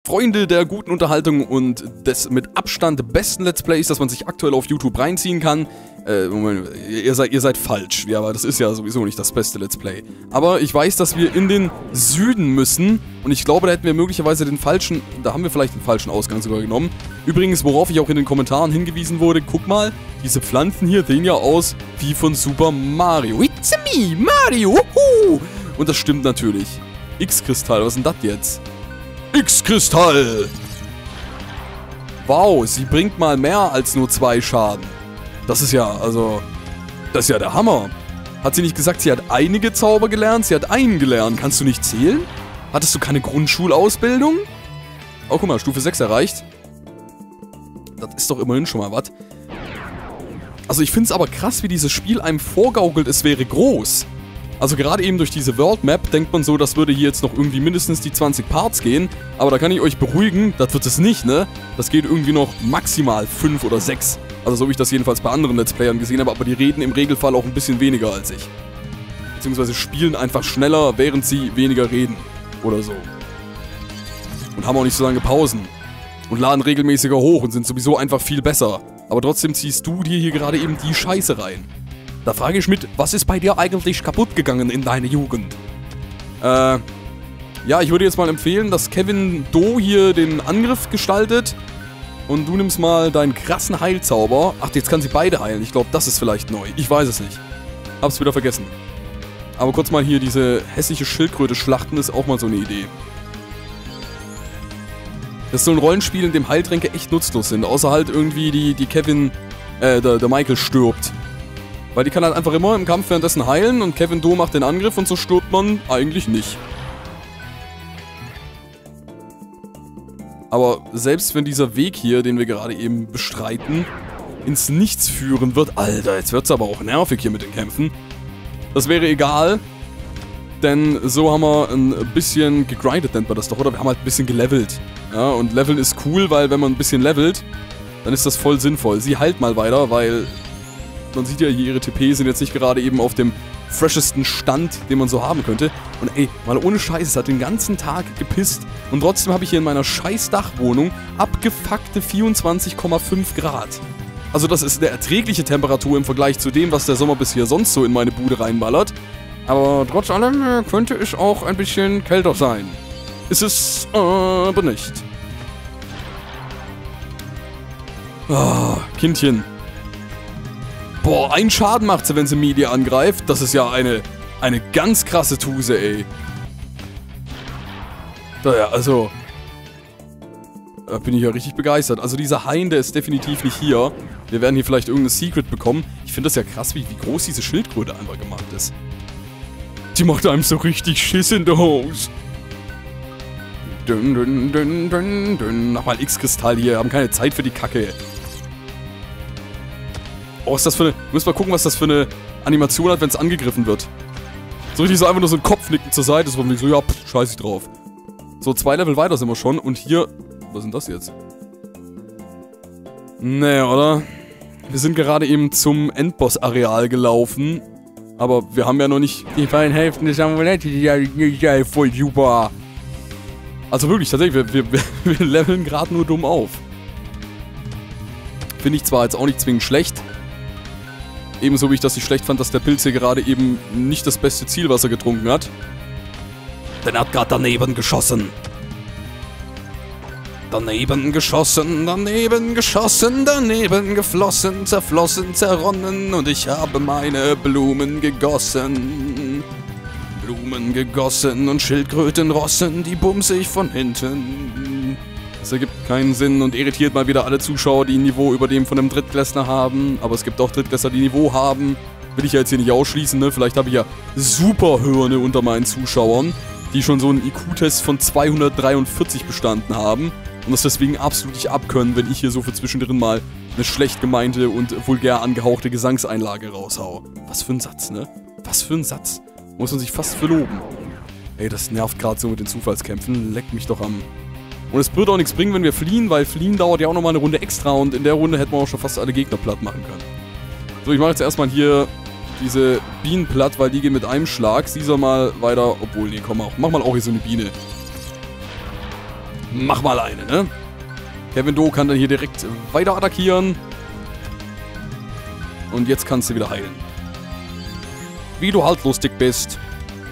Freunde der guten Unterhaltung und des mit Abstand besten Let's Plays, das man sich aktuell auf YouTube reinziehen kann. Ihr seid falsch. Ja, aber das ist ja sowieso nicht das beste Let's Play. Aber ich weiß, dass wir in den Süden müssen. Und ich glaube, da hätten wir möglicherweise den falschen... Da haben wir vielleicht den falschen Ausgang sogar genommen. Übrigens, worauf ich auch in den Kommentaren hingewiesen wurde, guck mal, diese Pflanzen hier sehen ja aus wie von Super Mario. It's me, Mario! Wuhu! Und das stimmt natürlich. X-Kristall, was ist denn das jetzt? X-Kristall! Wow, sie bringt mal mehr als nur 2 Schaden. Das ist ja, also... Das ist ja der Hammer. Hat sie nicht gesagt, sie hat einige Zauber gelernt? Sie hat einen gelernt. Kannst du nicht zählen? Hattest du keine Grundschulausbildung? Oh, guck mal, Stufe 6 erreicht. Das ist doch immerhin schon mal was. Also ich finde es aber krass, wie dieses Spiel einem vorgaukelt, es wäre groß. Also gerade eben durch diese World Map denkt man so, das würde hier jetzt noch irgendwie mindestens die 20 Parts gehen. Aber da kann ich euch beruhigen, das wird es nicht, ne? Das geht irgendwie noch maximal 5 oder 6. Also so wie ich das jedenfalls bei anderen Let's Playern gesehen habe, aber die reden im Regelfall auch ein bisschen weniger als ich. Beziehungsweise spielen einfach schneller, während sie weniger reden. Oder so. Und haben auch nicht so lange Pausen. Und laden regelmäßiger hoch und sind sowieso einfach viel besser. Aber trotzdem ziehst du dir hier gerade eben die Scheiße rein. Da frage ich mich, was ist bei dir eigentlich kaputt gegangen in deiner Jugend? Ja, ich würde jetzt mal empfehlen, dass Kevin Do hier den Angriff gestaltet. Und du nimmst mal deinen krassen Heilzauber. Ach, jetzt kann sie beide heilen. Ich glaube, das ist vielleicht neu. Ich weiß es nicht. Hab's wieder vergessen. Aber kurz mal hier diese hässliche Schildkröte schlachten ist auch mal so eine Idee. Das ist so ein Rollenspiel, in dem Heiltränke echt nutzlos sind. Außer halt irgendwie die Kevin, der Michael stirbt. Weil die kann halt einfach immer im Kampf währenddessen heilen und Kevin Do macht den Angriff und so stirbt man eigentlich nicht. Aber selbst wenn dieser Weg hier, den wir gerade eben bestreiten, ins Nichts führen wird... Alter, jetzt wird's aber auch nervig hier mit den Kämpfen. Das wäre egal, denn so haben wir ein bisschen gegrindet, nennt man das doch, oder? Wir haben halt ein bisschen gelevelt. Ja, und Leveln ist cool, weil wenn man ein bisschen levelt, dann ist das voll sinnvoll. Sie heilt mal weiter, weil man sieht ja hier, ihre TP sind jetzt nicht gerade eben auf dem freshesten Stand, den man so haben könnte. Und ey, mal ohne Scheiß, es hat den ganzen Tag gepisst. Und trotzdem habe ich hier in meiner scheiß Dachwohnung abgefuckte 24,5 Grad. Also das ist eine erträgliche Temperatur im Vergleich zu dem, was der Sommer bis hier sonst so in meine Bude reinballert. Aber trotz allem könnte es auch ein bisschen kälter sein. Ist es aber nicht. Ah, Kindchen. Boah, ein Schaden macht sie, wenn sie Media angreift. Das ist ja eine ganz krasse Tuse, ey. Naja, also... Da bin ich ja richtig begeistert. Also dieser Hain, der ist definitiv nicht hier. Wir werden hier vielleicht irgendein Secret bekommen. Ich finde das ja krass, wie groß diese Schildkröte einfach gemacht ist. Die macht einem so richtig Schiss in der Hose. Dünn, dünn, dünn, dünn, dünn. Nochmal X-Kristall hier. Wir haben keine Zeit für die Kacke. Oh, ist das für eine... Müssen wir gucken, was das für eine Animation hat, wenn es angegriffen wird. So richtig so einfach nur so ein Kopfnicken zur Seite. So, ja, scheiß ich drauf. So, 2 Level weiter sind wir schon. Und hier... Was ist denn das jetzt? Nee, oder? Wir sind gerade eben zum Endboss-Areal gelaufen. Aber wir haben ja noch nicht... Die beiden Hälften des Amuletts, ja, voll super. Also wirklich, tatsächlich, wir leveln gerade nur dumm auf. Finde ich zwar jetzt auch nicht zwingend schlecht. Ebenso wie ich das nicht schlecht fand, dass der Pilz hier gerade eben nicht das beste Zielwasser getrunken hat. Denn er hat gerade daneben geschossen. Daneben geschossen, daneben geschossen, daneben geflossen, zerflossen, zerronnen und ich habe meine Blumen gegossen. Blumen gegossen und Schildkröten rossen, die bumse ich von hinten. Das ergibt keinen Sinn und irritiert mal wieder alle Zuschauer, die ein Niveau über dem von einem Drittklässler haben. Aber es gibt auch Drittklässler, die Niveau haben. Will ich ja jetzt hier nicht ausschließen, ne? Vielleicht habe ich ja Superhirne unter meinen Zuschauern, die schon so einen IQ-Test von 243 bestanden haben. Und das deswegen absolut nicht abkönnen, wenn ich hier so für zwischendrin mal eine schlecht gemeinte und vulgär angehauchte Gesangseinlage raushau. Was für ein Satz, ne? Was für ein Satz. Muss man sich fast verloben. Ey, das nervt gerade so mit den Zufallskämpfen. Leckt mich doch am... Und es wird auch nichts bringen, wenn wir fliehen, weil fliehen dauert ja auch nochmal eine Runde extra und in der Runde hätten wir auch schon fast alle Gegner platt machen können. So, ich mache jetzt erstmal hier diese Bienen platt, weil die gehen mit einem Schlag. Sie soll mal weiter... Obwohl, nee, komm mal, mach mal auch hier so eine Biene. mach mal eine, ne? Kevin Do kann dann hier direkt weiter attackieren. Und jetzt kannst du wieder heilen. Wie du halt lustig bist.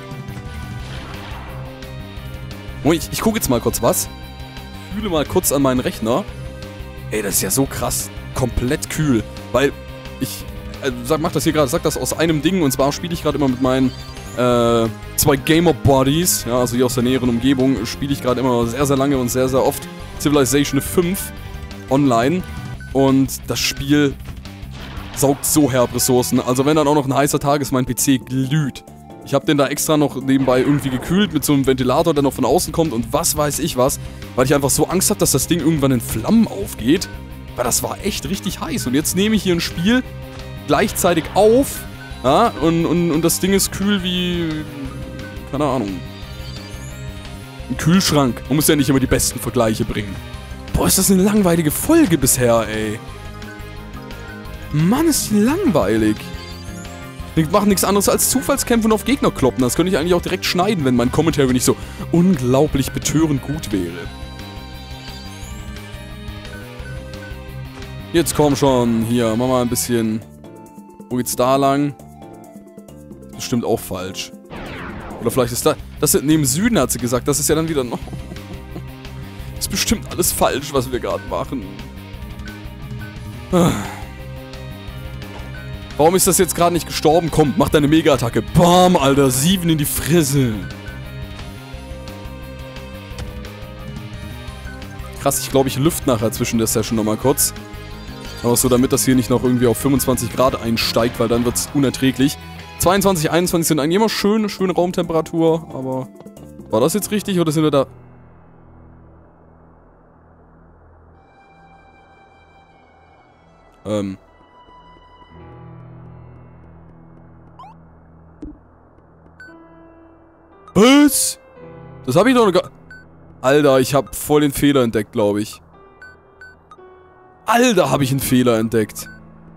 Oh, ich gucke jetzt mal kurz was. Fühle mal kurz an meinen Rechner. Ey, das ist ja so krass. Komplett kühl. Weil ich mach das hier gerade, sag das aus einem Ding. Und zwar spiele ich gerade immer mit meinen 2 Gamer-Buddies. Ja, also hier aus der näheren Umgebung spiele ich gerade immer sehr, sehr lange und sehr, sehr oft Civilization 5 online. Und das Spiel saugt so herb Ressourcen. Also wenn dann auch noch ein heißer Tag ist, mein PC glüht. Ich habe den da extra noch nebenbei irgendwie gekühlt mit so einem Ventilator, der noch von außen kommt und was weiß ich was. Weil ich einfach so Angst habe, dass das Ding irgendwann in Flammen aufgeht. Weil das war echt richtig heiß. Und jetzt nehme ich hier ein Spiel gleichzeitig auf. Ja, und das Ding ist kühl wie... keine Ahnung. Ein Kühlschrank. Man muss ja nicht immer die besten Vergleiche bringen. Boah, ist das eine langweilige Folge bisher, ey. Mann, ist die langweilig. Die machen nichts anderes als Zufallskämpfe und auf Gegner kloppen. Das könnte ich eigentlich auch direkt schneiden, wenn mein Commentary nicht so unglaublich betörend gut wäre. Jetzt komm schon. Hier, mach mal ein bisschen... Wo geht's da lang? Bestimmt auch falsch. Oder vielleicht ist das neben Süden, hat sie gesagt. Das ist ja dann wieder noch... Ist bestimmt alles falsch, was wir gerade machen. Warum ist das jetzt gerade nicht gestorben? Komm, mach deine Mega-Attacke. Bam, Alter. 7 in die Fresse. Krass, ich glaube, ich lüfte nachher zwischen der Session nochmal kurz. Aber so, damit das hier nicht noch irgendwie auf 25 Grad einsteigt, weil dann wird es unerträglich. 22, 21 sind eigentlich immer schöne Raumtemperatur, aber... War das jetzt richtig oder sind wir da... Was? Das habe ich doch noch gar... Alter, ich habe voll den Fehler entdeckt, glaube ich. Alter, habe ich einen Fehler entdeckt.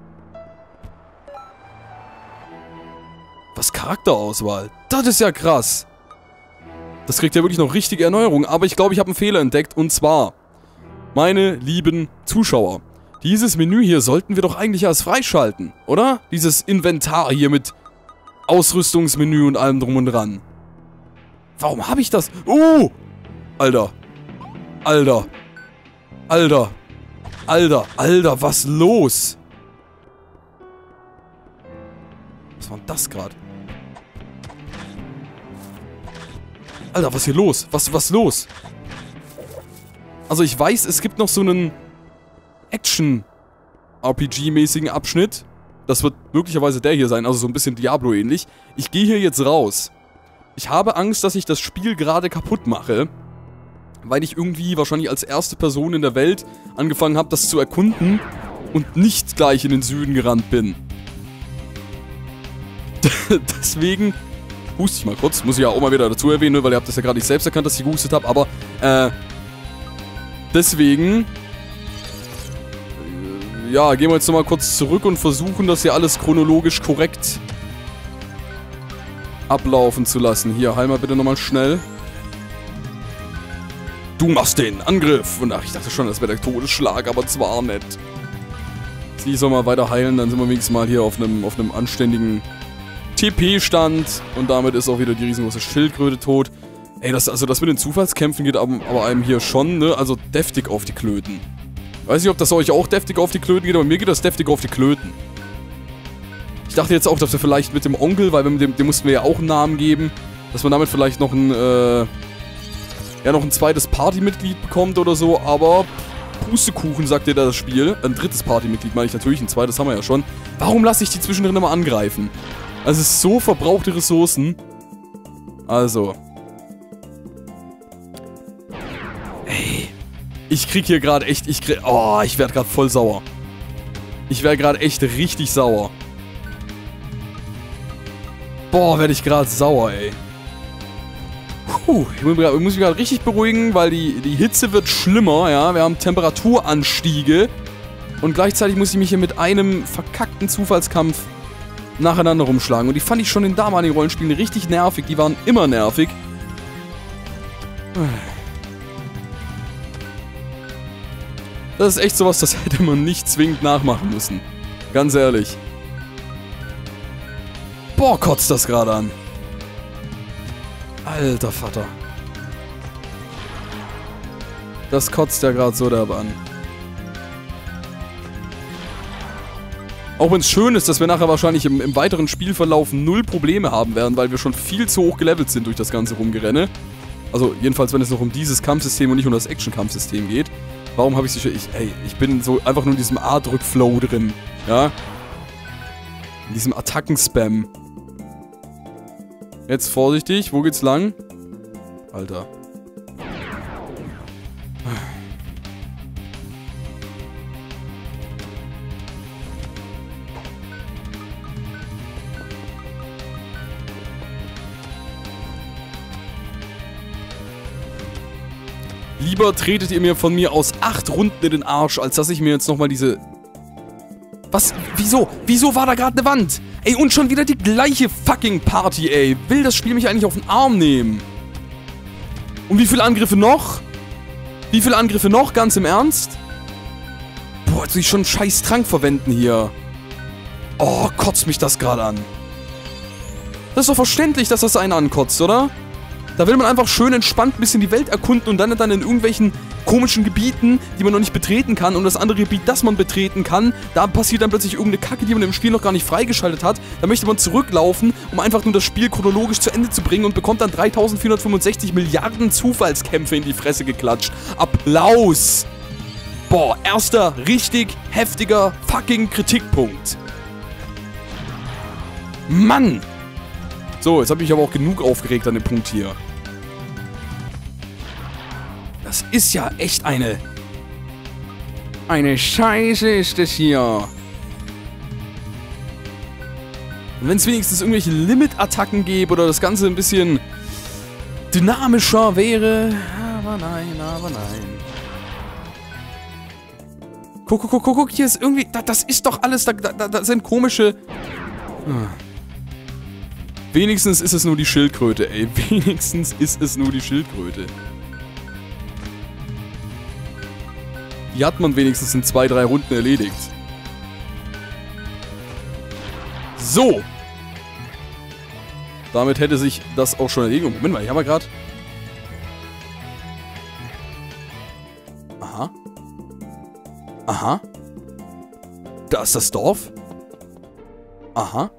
Was Charakterauswahl? Das ist ja krass. Das kriegt ja wirklich noch richtige Erneuerung. Aber ich glaube, ich habe einen Fehler entdeckt. Und zwar, meine lieben Zuschauer, dieses Menü hier sollten wir doch eigentlich erst freischalten, oder? Dieses Inventar hier mit Ausrüstungsmenü und allem drum und dran. Warum habe ich das? Alter. Alter. Alter. Alter. Alter, was los? Was war denn das gerade? Alter, was ist hier los? Was los? Also ich weiß, es gibt noch so einen Action-RPG-mäßigen Abschnitt. Das wird möglicherweise der hier sein, also so ein bisschen Diablo-ähnlich. Ich gehe hier jetzt raus. Ich habe Angst, dass ich das Spiel gerade kaputt mache, weil ich irgendwie wahrscheinlich als erste Person in der Welt angefangen habe, das zu erkunden und nicht gleich in den Süden gerannt bin. Deswegen huste ich mal kurz, muss ich ja auch mal wieder dazu erwähnen, weil ihr habt das ja gerade nicht selbst erkannt, dass ich gehustet habe, aber deswegen ja, gehen wir jetzt nochmal kurz zurück und versuchen, das hier alles chronologisch korrekt ablaufen zu lassen. Hier, heil mal bitte nochmal schnell. Du machst den Angriff. Und ach, ich dachte schon, das wäre der Todesschlag, aber zwar nicht. Sie soll mal weiter heilen, dann sind wir wenigstens mal hier auf einem anständigen TP-Stand. Und damit ist auch wieder die riesengroße Schildkröte tot. Ey, das mit den Zufallskämpfen geht aber einem hier schon, ne? Also deftig auf die Klöten. Weiß nicht, ob das euch auch deftig auf die Klöten geht, aber mir geht das deftig auf die Klöten. Ich dachte jetzt auch, dass wir vielleicht mit dem Onkel, weil dem mussten wir ja auch einen Namen geben, dass man damit vielleicht noch ein, noch ein zweites Partymitglied bekommt oder so, aber Pustekuchen, sagt dir das Spiel. Ein drittes Partymitglied meine ich natürlich, ein zweites haben wir ja schon. Warum lasse ich die zwischendrin immer angreifen? Also es ist so verbrauchte Ressourcen. Also. Ey. Ich krieg hier gerade echt, ich werde gerade voll sauer. Ich werde gerade echt richtig sauer. Boah, werde ich gerade sauer, ey. Puh, ich muss mich gerade richtig beruhigen, weil die Hitze wird schlimmer, ja. Wir haben Temperaturanstiege. Und gleichzeitig muss ich mich hier mit einem verkackten Zufallskampf nacheinander rumschlagen. Und die fand ich schon in damaligen Rollenspielen richtig nervig. Die waren immer nervig. Das ist echt sowas, das hätte man nicht zwingend nachmachen müssen. Ganz ehrlich. Boah, kotzt das gerade an. Alter Vater. Das kotzt ja gerade so derbe an. Auch wenn es schön ist, dass wir nachher wahrscheinlich im weiteren Spielverlauf null Probleme haben werden, weil wir schon viel zu hoch gelevelt sind durch das ganze Rumgerenne. Also jedenfalls, wenn es noch um dieses Kampfsystem und nicht um das Action-Kampfsystem geht. Warum habe ich sicher... Ich bin so einfach nur in diesem A-Drück-Flow drin. Ja? In diesem Attacken-Spam. Jetzt vorsichtig, wo geht's lang? Alter. Lieber tretet ihr mir von mir aus 8 Runden in den Arsch, als dass ich mir jetzt nochmal diese... Was? Wieso? Wieso war da gerade eine Wand? Ey, und schon wieder die gleiche fucking Party, ey. Will das Spiel mich eigentlich auf den Arm nehmen? Und wie viele Angriffe noch? Wie viele Angriffe noch? Ganz im Ernst? Boah, jetzt will ich schon einen scheiß Trank verwenden hier. Oh, kotzt mich das gerade an. Das ist doch verständlich, dass das einen ankotzt, oder? Da will man einfach schön entspannt ein bisschen die Welt erkunden und dann in irgendwelchen komischen Gebieten, die man noch nicht betreten kann. Und das andere Gebiet, das man betreten kann, da passiert dann plötzlich irgendeine Kacke, die man im Spiel noch gar nicht freigeschaltet hat. Da möchte man zurücklaufen, um einfach nur das Spiel chronologisch zu Ende zu bringen und bekommt dann 3465 Milliarden Zufallskämpfe in die Fresse geklatscht. Applaus! Boah, erster richtig heftiger fucking Kritikpunkt. Mann! So, jetzt habe ich aber auch genug aufgeregt an dem Punkt hier. Das ist ja echt eine Scheiße ist das hier. Und wenn es wenigstens irgendwelche Limit-Attacken gäbe oder das Ganze ein bisschen dynamischer wäre. Aber nein, aber nein. Guck, hier ist irgendwie... Das ist doch alles... Da sind komische... Wenigstens ist es nur die Schildkröte, ey. Wenigstens ist es nur die Schildkröte. Die hat man wenigstens in 2, 3 Runden erledigt. So. Damit hätte sich das auch schon erledigt. Moment mal, ich habe ja gerade... Aha. Aha. Da ist das Dorf. Aha.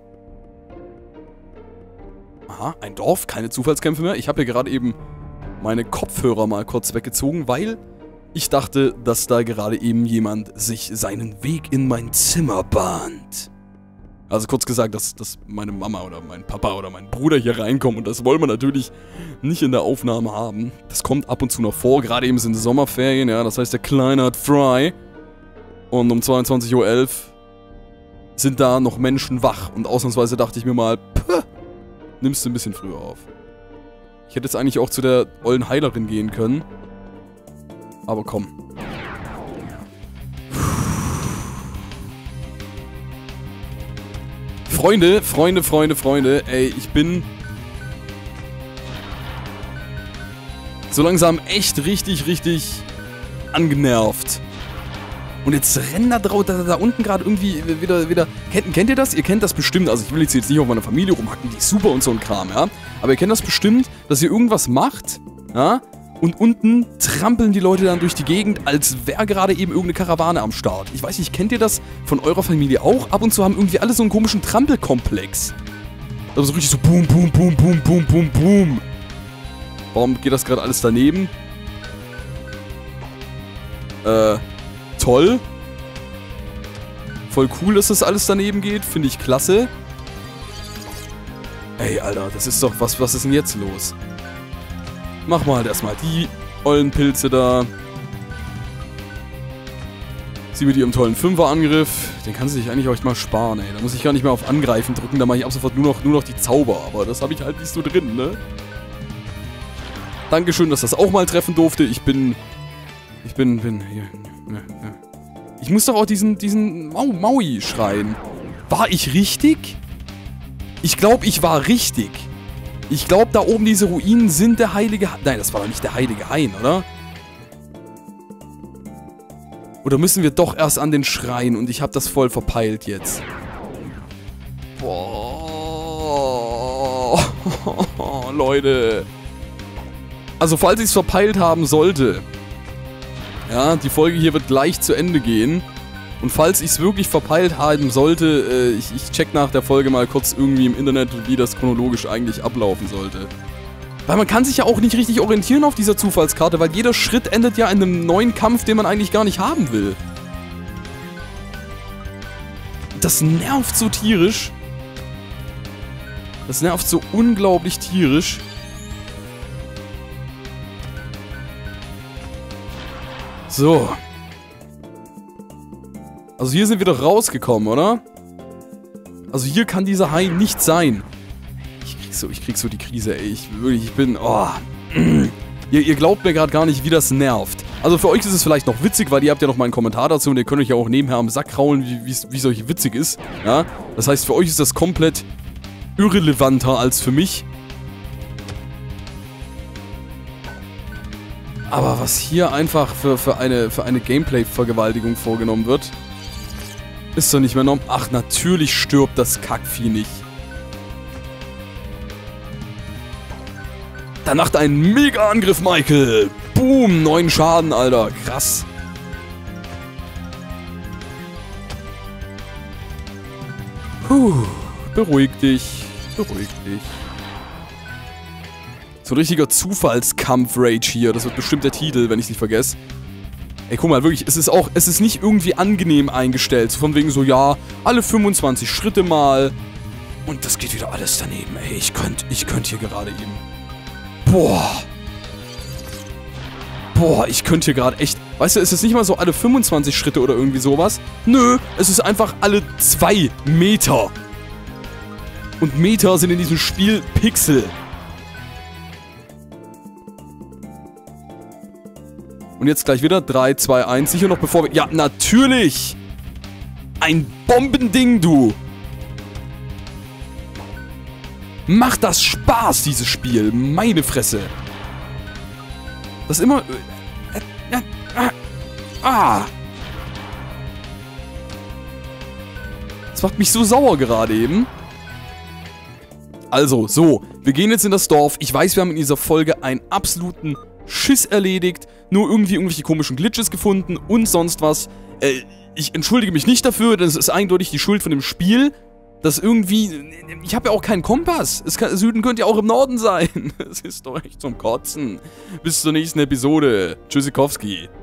Aha, ein Dorf, keine Zufallskämpfe mehr. Ich habe hier gerade eben meine Kopfhörer mal kurz weggezogen, weil ich dachte, dass da gerade eben jemand sich seinen Weg in mein Zimmer bahnt. Also kurz gesagt, dass meine Mama oder mein Papa oder mein Bruder hier reinkommen und das wollen wir natürlich nicht in der Aufnahme haben. Das kommt ab und zu noch vor, gerade eben sind Sommerferien, ja, das heißt der Kleine hat frei. Und um 22:11 Uhr sind da noch Menschen wach und ausnahmsweise dachte ich mir mal, nimmst du ein bisschen früher auf. Ich hätte jetzt eigentlich auch zu der ollen Heilerin gehen können. Aber komm. Freunde, ey, ich bin so langsam echt richtig angenervt. Und jetzt rennen da unten gerade irgendwie wieder... Kennt ihr das? Ihr kennt das bestimmt. Also ich will jetzt nicht auf meine Familie rumhacken, die ist super und so ein Kram, ja. Aber ihr kennt das bestimmt, dass ihr irgendwas macht, ja. Und unten trampeln die Leute dann durch die Gegend, als wäre gerade eben irgendeine Karawane am Start. Ich weiß nicht, kennt ihr das von eurer Familie auch? Ab und zu haben irgendwie alle so einen komischen Trampelkomplex. Also so richtig so boom, boom, boom, boom, boom, boom, boom. Warum geht das gerade alles daneben? Toll. Voll cool, dass das alles daneben geht. Finde ich klasse. Ey, Alter, das ist doch... Was ist denn jetzt los? Mach mal halt erstmal die ollen Pilze da. Sie mit ihrem tollen 5er-Angriff. Den kann sie sich eigentlich auch echt mal sparen, ey. Da muss ich gar nicht mehr auf Angreifen drücken. Da mache ich ab sofort nur noch die Zauber. Aber das habe ich halt nicht so drin, ne? Dankeschön, dass das auch mal treffen durfte. Ich muss doch auch diesen Maui schreien. War ich richtig? Ich glaube, ich war richtig. Ich glaube, da oben diese Ruinen sind der heilige... Nein, das war doch nicht der heilige Hain, oder? Oder müssen wir doch erst an den Schrein und ich habe das voll verpeilt jetzt? Boah. Leute. Also falls ich es verpeilt haben sollte, ja, die Folge hier wird gleich zu Ende gehen. Und falls ich es wirklich verpeilt haben sollte, ich check nach der Folge mal kurz irgendwie im Internet, wie das chronologisch eigentlich ablaufen sollte. Weil man kann sich ja auch nicht richtig orientieren auf dieser Zufallskarte, weil jeder Schritt endet ja in einem neuen Kampf, den man eigentlich gar nicht haben will. Das nervt so tierisch. Das nervt so unglaublich tierisch. So. Also hier sind wir doch rausgekommen, oder? Also hier kann dieser Hai nicht sein. Ich krieg so die Krise, ey. Ich bin... Oh. Ihr glaubt mir gerade gar nicht, wie das nervt. Also für euch ist es vielleicht noch witzig, weil ihr habt ja noch mal einen Kommentar dazu und ihr könnt euch ja auch nebenher am Sack kraulen, wie es euch witzig ist. Ja? Das heißt, für euch ist das komplett irrelevanter als für mich. Aber was hier einfach für eine Gameplay-Vergewaltigung vorgenommen wird, ist doch nicht mehr normal. Ach, natürlich stirbt das Kackvieh nicht. Danach ein Mega-Angriff, Michael. Boom, 9 Schaden, Alter. Krass. Puh, beruhig dich. Beruhig dich. So ein richtiger Zufallskampf-Rage hier. Das wird bestimmt der Titel, wenn ich es nicht vergesse. Ey, guck mal, wirklich, es ist nicht irgendwie angenehm eingestellt. So von wegen so, ja, alle 25 Schritte mal. Und das geht wieder alles daneben, ey. Ich könnte hier gerade eben. Boah, ich könnte hier gerade echt... Weißt du, es ist nicht mal so alle 25 Schritte oder irgendwie sowas. Nö, es ist einfach alle 2 Meter. Und Meter sind in diesem Spiel Pixel. Und jetzt gleich wieder 3, 2, 1. Sicher noch bevor wir... Ja, natürlich! Ein Bombending, du! Macht das Spaß, dieses Spiel. Meine Fresse. Das ist immer... Das macht mich so sauer gerade eben. Also, so. Wir gehen jetzt in das Dorf. Ich weiß, wir haben in dieser Folge einen absoluten Schiss erledigt. Nur irgendwie irgendwelche komischen Glitches gefunden und sonst was. Ich entschuldige mich nicht dafür, denn es ist eindeutig die Schuld von dem Spiel. Das irgendwie... Ich habe ja auch keinen Kompass. Süden könnte ja auch im Norden sein. Es ist doch echt zum Kotzen. Bis zur nächsten Episode. Tschüssikowski.